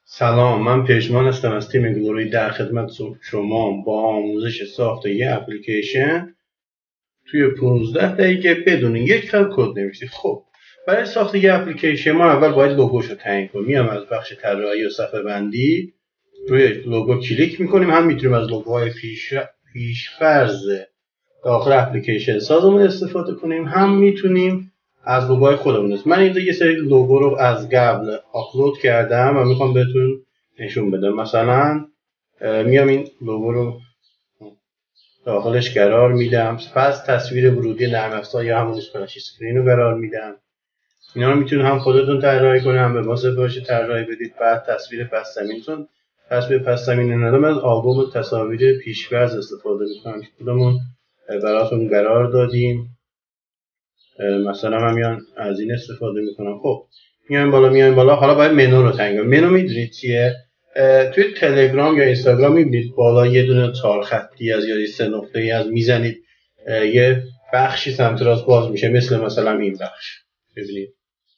سلام، من پژمان هستم از تیم گلوری در خدمت شما با آموزش ساخت یه اپلیکیشن توی 15 دقیقه بدون یک خط کد نوشتید. خب برای ساخت یه اپلیکیشن ما اول باید لوگوشو تعیین کنیم. میام از بخش طراحی و صفحه بندی روی لوگو کلیک میکنیم. هم میتونیم از لوگوهای پیش‌فرض داخل اپلیکیشن سازمون استفاده کنیم، هم میتونیم از لوگوهای خودمون. من اینجا یه سری لوگو رو از قبل آپلود کردم و میخوام بهتون نشون بدم. مثلا میام این لوگو رو داخلش قرار میدم، پس تصویر ورودی نرم افزار یا همون اسپلش اسکرین رو قرار میدم. اینا رو میتونید هم خودتون طراحی کنید، هم به واسطه باشه طراحی بدید. بعد تصویر پس زمینتون، تصویر پس زمین ندارم، از آلبوم تصاویر پیش‌فرض استفاده میکنم که خودمون براتون قرار دادیم. مثلا من میان از این استفاده میکنم. خب میایم بالا. حالا باید منو رو تعیین کنیم. منو میدونید چیه؟ توی تلگرام یا اینستاگرام میبینید بالا یه دونه 4 خطی از یا 3 نقطه‌ای از میزنید، یه بخشی سمت راست باز میشه، مثلا این بخش. ببینید.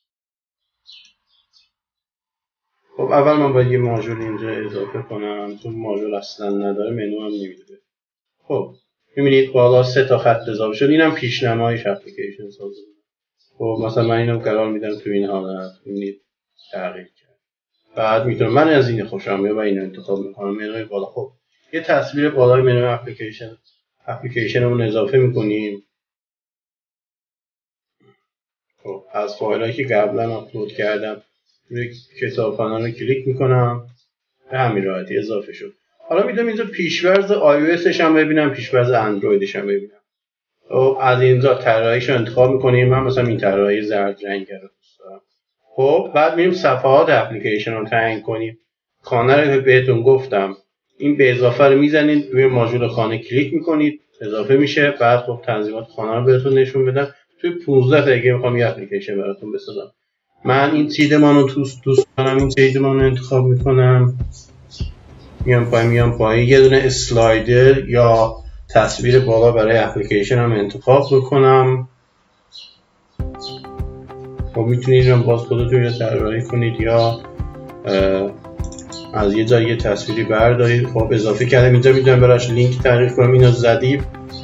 خب اول من باید یه ماژول اینجا اضافه کنم، چون ماژول اصلا نداره منو هم نمیده. خب میبینید بالا 3 تا خط اضافه شد. اینم پیشنمایش اپلیکیشن سازه. خب مثلا من اینو قرار میدم تو این حالت. میبینید تغییر کرد. بعد میتونم من از این خوشم میاد و اینو انتخاب میکنم. منوی بالا. خب یه تصویر بالای منو اپلیکیشنمون اضافه میکنیم. خب از فایلایی که قبلا آپلود کردم روی کتابخانه رو کلیک میکنم. به همین راحتی اضافه شد. حالا میتونم اینجا پیش‌فرض iOSش هم ببینم، پیش‌فرض اندرویدش هم ببینم. خب از اینجا طراحیشو انتخاب میکنیم. من مثلا این طراحی زرد رنگ رو دوست دارم. خب بعد میریم صفحات اپلیکیشن رو تعیین کنیم. خانه رو بهتون گفتم، این به اضافه رو میزنید، روی ماژول خانه کلیک میکنید، اضافه میشه. بعد خب تنظیمات خانه رو بهتون نشون بدم. توی 15 دقیقه میخوام یه اپلیکیشن براتون بسازم. من این چیدمان رو دوست دارم. این چیدمان رو انتخاب میکنم. میام پایین یه دونه اسلایدر یا تصویر بالا برای اپلیکیشن هم انتخاب بکنم. خب میتونید هم باز خودتون رو طراحی کنید یا از یه جای یه تصویری بردارید. خب اضافه کردم اینجا، میتونم براش لینک تعریف کنم. اینو زدیم.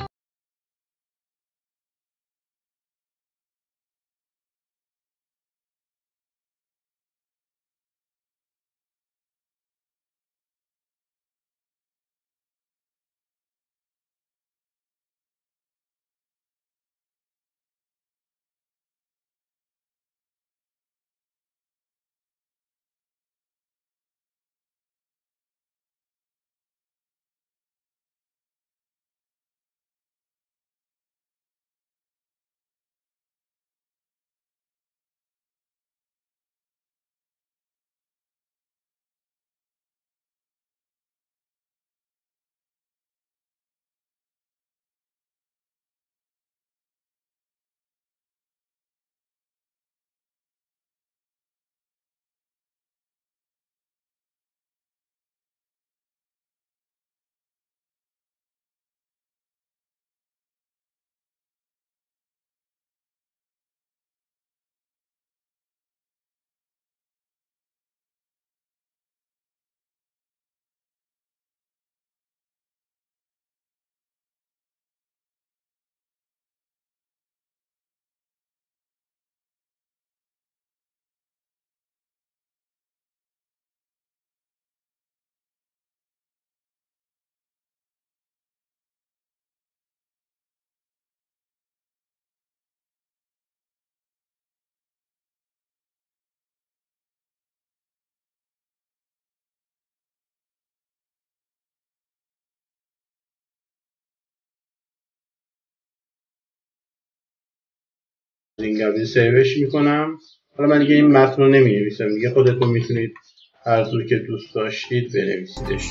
این قبلی سیوش میکنم. حالا من دیگه این متن رو نمی‌نویسم دیگه، خودتون میتونید هر طور که دوست داشتید بنویسیدش.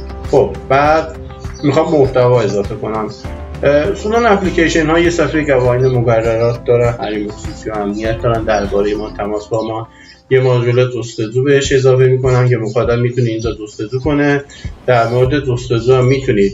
خب بعد میخوام محتوا اضافه کنم. اصولا اپلیکیشن ها یه صفحه قوانین مقررات داره، حریم خصوصی و امنیت دارن. درباره ما تماس با ما یه ماژول جستجو بهش اضافه میکنن که مخاطب میتونه اینجا جستجو کنه. در مورد جستجو هم میتونید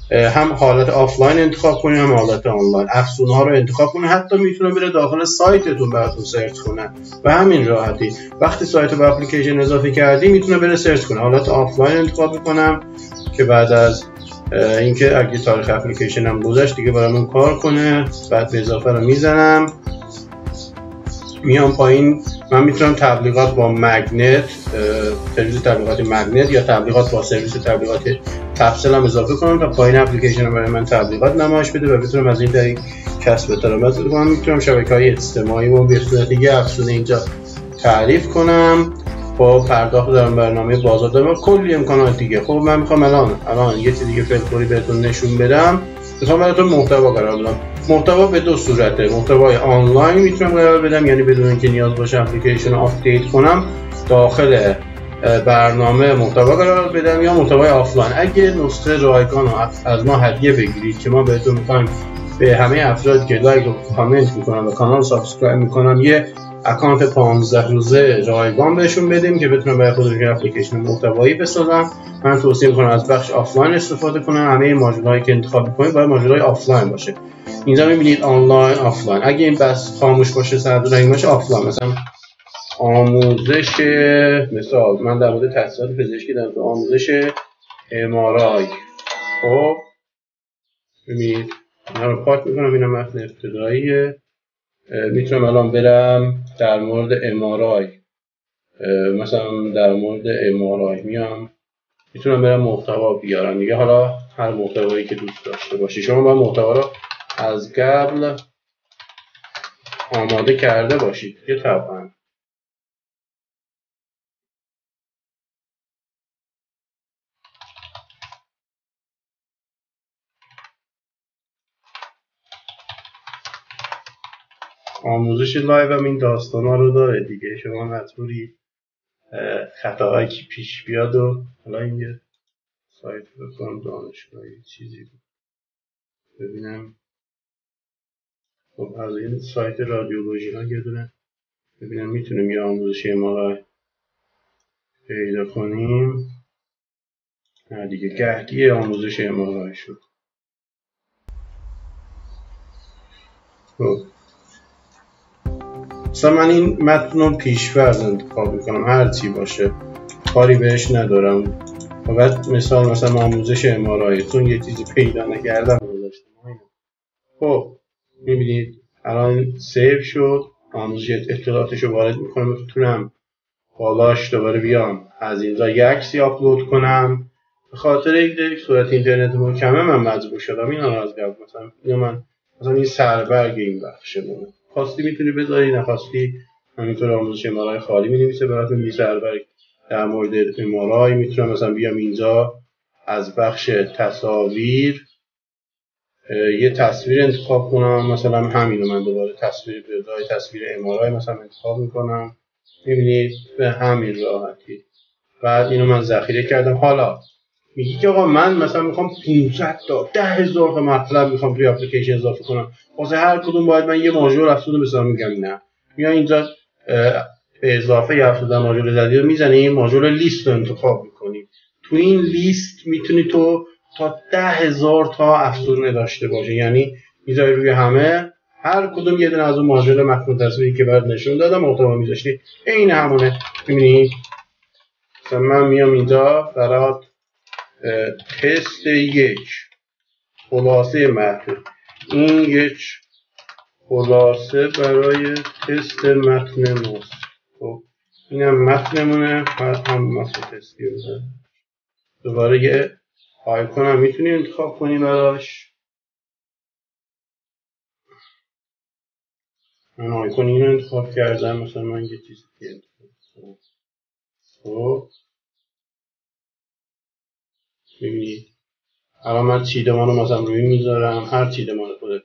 هم حالت آفلاین انتخاب کنیم هم حالت آنلاین. افزونه ها رو انتخاب کنیم، حتی میتونه بره داخل سایتتون براتون سرچ کنه و همین راحتی. وقتی سایت رو به اپلیکیشن اضافه کردی میتونه بره سرچ کنه. حالت آفلاین انتخاب میکنم که بعد از اینکه اگه تاریخ اپلیکیشن هم گذشت دیگه برامون کار کنه. بعد به اضافه رو میزنم، میام پایین. من میتونم تبلیغات با مگنت، سرویس تبلیغات مگنت یا تبلیغات با سرویس تبلیغات تفصیل هم اضافه کنم تا پایین اپلیکیشن برای من تبلیغات نمایش بده و بتونم از این طریق کسب درآمد بکنم. میتونم شبکه‌های اجتماعی رو به صورت یه افزونه اینجا تعریف کنم با پرداخت در برنامه بازار دارم کلی امکانات دیگه. خب من میخوام الان یه چیز دیگه فلفوری بهتون نشون بدم. میخوام براتون محتوا قرار بدم. محتوا به دو صورته. محتوای آنلاین میتونم قرار بدم، یعنی بدون اینکه نیاز باشه اپلیکیشن رو آپدیت کنم داخل برنامه محتوا قرار بدم، یا محتوای آفلاین. اگه نسخه رایگان رو از ما هدیه بگیرید که ما بهتون میخوایم به همه افرادی که لایک و کامنت میکنن و کانال سابسکرایب میکنن یه اکانت 15 روزه رایگان بهشون بدیم که بتونن برای خودشون اپلیکیشن محتوایی بسازن. من توصیه میکنم از بخش آفلاین استفاده کنن. همه ماژولایی که انتخاب میکنید باید ماژولای آفلاین باشه. اینجا میبینید آنلاین، آفلاین. اگه این بس خاموش باشه، سرد رنگ باشه، آفلاین. مثلا آموزش، مثال من در مورد تحصیلات پزشکی دارم، تو آموزش MRI. خب ببینید اینا رو پاک میکنم، اینا متن ابتداییه. میتونم الان برم در مورد MRI، مثلا در مورد MRI میام، میتونم برم محتوا بیارم دیگه. حالا هر محتوایی که دوست داشته باشی. شما باید محتوا رو از قبل آماده کرده باشید که طبعا. آموزش لایو هم این داستانا رو داره دیگه. شما مجبوری خطاهایی که پیش بیاد و حالا این یه سایت بکنم دانشگاهی چیزی بود ببینم. خب از این سایت رادیولوژی ها یه دونه ببینم میتونیم یه آموزش MRI پیدا کنیم. نه دیگه گهگی آموزش MRI شد. خب مثلا من این متن رو پیش‌فرض انتخاب میکنم، هر چی باشه کاری بهش ندارم. فقط مثلا آموزش MRI چون یه چیزی پیدا نکردم گذاشتم. خب میبینید الان سیو شد. آموزش اطلاعاتش رو وارد میکنم. میتونم بالاش دوباره بیام از اینجا یه عکسی آپلود کنم. به خاطر یک صورت اینترنت محکمه من مجبور شدم این رو از قبل مثلا این سربرگ این بخشمونه. خواستی میتونی بذاری، نخواستی همینطور آموزش MRI خالی مینویسه براتون یه سربرگ در مورد MRI. میتونم مثلا بیام اینجا از بخش تصاویر یه تصویر انتخاب کنم. مثلا همینو من دوباره تصویر به جای تصویر MRI مثلا انتخاب میکنم. میبینید به همین راحتی. بعد اینو من ذخیره کردم. حالا میگی که آقا من مثلا میخوام 500 تا 10,000 تا مطلب میخوام توی اپلیکیشن اضافه کنم، واسه هر کدوم باید من یه ماژول افزوده بسازم. میگم نه، میام اینجا به اضافه یه افزوده ماژول جدید رو میزنیم، ماژول لیست رو انتخاب میکنیم. تو این لیست میتونی تو تا 10,000 تا افزونه داشته باشه، یعنی میذاری روی همه، هر کدوم یه دونه از اون ماژول متن تصویری که بعد نشون دادم محتوا میذاشتی عین همونه. میبینی مثلا من میام اینجا برات تست 1 خلاصه متن، این یک خلاصه برای تست متن ماست. خب اینم متنمونه، هم متن تستی بزن. دوباره یه آیکون هم میتونی انتخاب کنی براش. من آیکون اینو انتخاب کردم، مثلا من یه چیزی که انتخاب کنم. خب ببینید الان من چیدمان رو مثلا روی میذارم، هر چیدمان خودت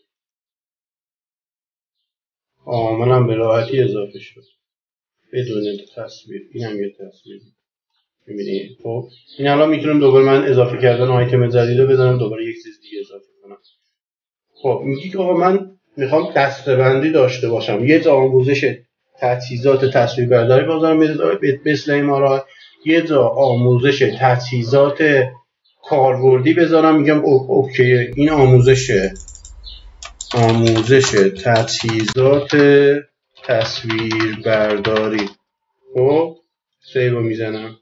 عاملا به راحتی اضافه شد بدون تصویر. این هم یه تصویر میبینید. خب این الان میتونم دوباره من اضافه کردن آیتم جدید رو بزنم، دوباره یک چیز دیگه اضافه کنم. خب میگی که آقا من میخوام دسته‌بندی داشته باشم، یه جا آموزش تجهیزات تصویربرداری بذارم مثل MRI، یه جا آموزش تجهیزات کاربردی بذارم، میگم اوکی این آموزش تجهیزات تصویربرداری. خب سیو رو میزنم.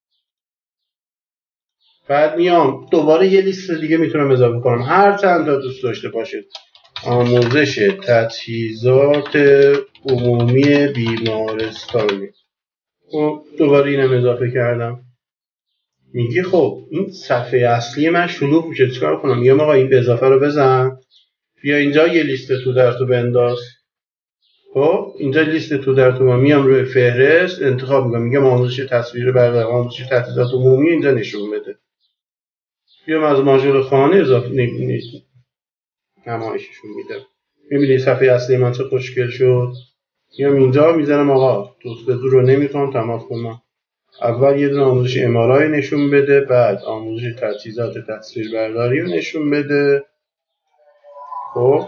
بعد میام دوباره یه لیست دیگه میتونم اضافه کنم هر چند تا دوست داشته باشید. آموزش تجهیزات عمومی بیمارستانی. خب دوباره اینم اضافه کردم. میگه خب این صفحه اصلی من شلوغ میشه، چیکار کنم؟ میگم آقا این به اضافه رو بزن، بیا اینجا یه لیست تو در تو بنداز. خب اینجا لیست تو در تو، میام روی فهرست انتخاب میکنم، میگم آموزش تصویربرداری، آموزش تجهیزات عمومی اینجا نشون بده. بیام از ماژول خانه اضافه نمایششون میدم. میبینید صفحه اصلی من چه خوشگل شد. میام اینجا میذارم آقا دوستدو رو نمیخوام تماس کنم. اول یه دونه آموزش MRI نشون بده، بعد آموزش تجهیزات تصویربرداری رو نشون بده. خب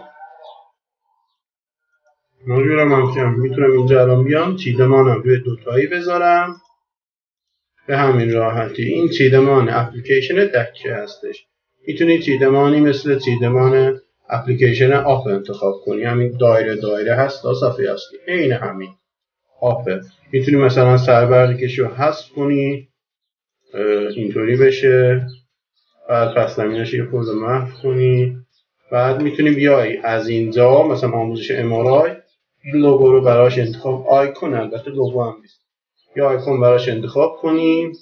ماژولم هم که میتونم اینجا الان بیام چیدمانم روی دوتایی بذارم به همین راحتی. این چیدمان اپلیکیشن دکه هستش. میتونید چیدمانی مثل چیدمان اپلیکیشن آپ انتخاب کنی، همین دایره هست تا صفحه اصلی، عین همین آپه. میتونی مثلا سربردکشی رو حذف کنی اینطوری بشه، بعد پس زمینش یه خورده محو کنی. بعد میتونی بیای از اینجا مثلا آموزش MRI این لوگو رو براش انتخاب، آیکون البته لوگو هم نیست، یا آیکون براش انتخاب کنی.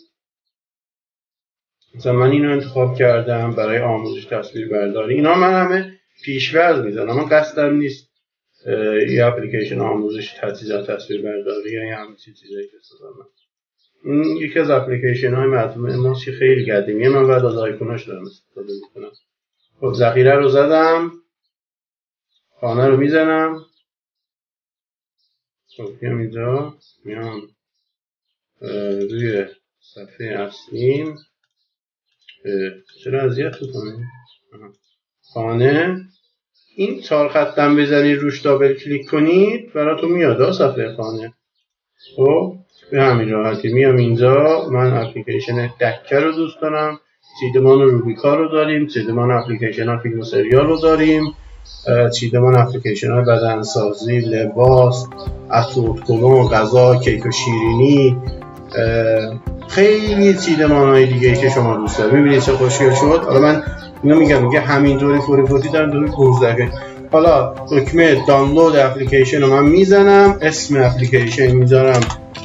مثلا من اینو انتخاب کردم برای آموزش تصویربرداری. اینا من همه پیش‌ورز میزنم، من قصدم نیست یه اپلیکیشن آموزش تجهیزات تصویربرداری یا همین چیزایی که بسازم. این یکی از اپلیکیشن های مطلوب ماست که خیلی قدیمیه، من بعد از آیکوناش دارم استفاده میکنم. خب ذخیره رو زدم، خانه رو میزنم. خب میام اینجا، میام روی صفحه اصلیم. چرا اذیت میکنه؟ خانه، این 4 خطم بزنید روش دابل کلیک کنید براتون میاد صفحه خانه. خب به همین راحتی میام اینجا. من اپلیکیشن دکه رو دوست دارم، چیدمان روبیکا رو داریم، چیدمان اپلیکیشن ها فیلم و سریال رو داریم، چیدمان اپلیکیشن های بدنسازی، لباس، اسورتکلون، غذا، کیک و شیرینی، خیلی چیدمان های دیگه که شما دوست دارید. میبینید چه خوشگل شد. حالا من اینو میگه همینطوری فوری دارم دارم 15. حالا دکمه دانلود اپلیکیشن رو من میزنم، اسم اپلیکیشن میذارم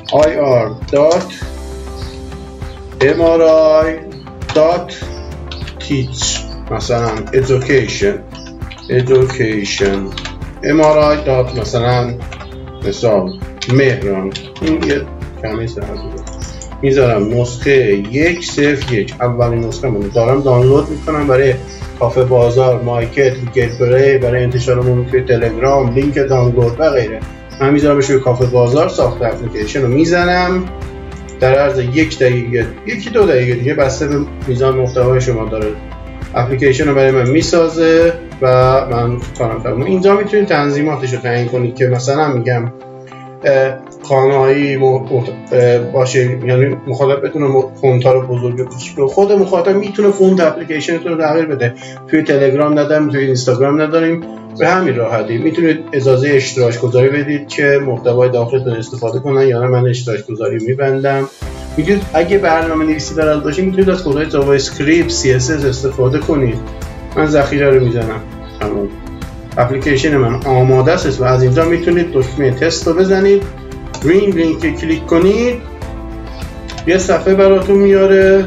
ir.mri.teach مثلا education MRI. مثلا مهران. این یه کمی سرد میذارم نسخه 101. اولین نسخه رو دارم دانلود میکنم برای کافه بازار، مایکت، گوگل پلی، برای انتشارمون توی تلگرام، لینک دانلود و غیره. من میذارمش روی کافه بازار. ساخت اپلیکیشن رو میزنم. در عرض 1 دقیقه 1-2 دقیقه دیگه بسته به میزان محتوای شما داره اپلیکیشن رو برای من میسازه و من کارم تمام. اینجا میتونید تنظیماتش رو تعیین کنید که مثلا میگم خانه‌ای باشه، یعنی مخاطب بتونه فونت‌ها رو بزرگ و کوچیک. خود مخاطب میتونه فونت اپلیکیشنتون رو تغییر بده. توی تلگرام نداریم، توی اینستاگرام نداریم. به همین راحتی میتونید اجازه اشتراک گذاری بدید که محتوای داخلتون استفاده کنن یا نه. من اشتراک گذاری میبندم. میتونید اگه برنامه‌نویسی بلد باشید میتونید از کدهای جاوا اسکریپت، CSS استفاده کنید. من ذخیره رو میزنم. تمام. اپلیکیشن من آماده است و از اینجا میتونید دکمه تست رو بزنید، روی این لینک کلیک کنید، یه صفحه براتون میاره.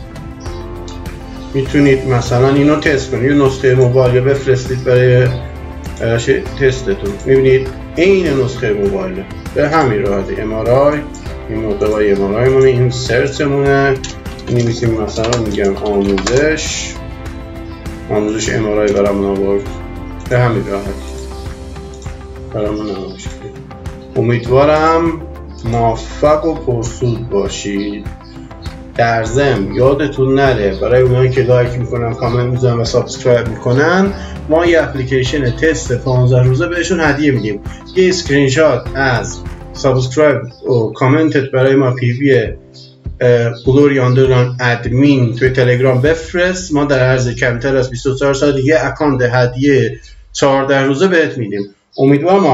میتونید مثلا اینو تست کنید، یه نسخه موبایل بفرستید برای تستتون. میبینید این نسخه موبایله. به همین راحتی MRI، این محتوای MRI مونه، این سرچ مونه. می‌نویسیم مثلا میگم آموزش MRI برامون آورد. به همین راحتی برامون نمایش کنید. امیدوارم موفق و پرسود باشید. در ضمن یادتون نره برای اونایی که لایک میکنن، کامنت میذارن و سابسکرایب میکنن، ما یه اپلیکیشن تست 15 روزه بهشون هدیه میدیم. یه اسکرین شات از سابسکرایب و کامنتت برای ما پی وی گلوری آندرلاین ادمین توی تلگرام بفرست، ما در عرض کمتر از 24 ساعت دیگه اکانت هدیه 14 روزه بهت میدیم. امیدوارم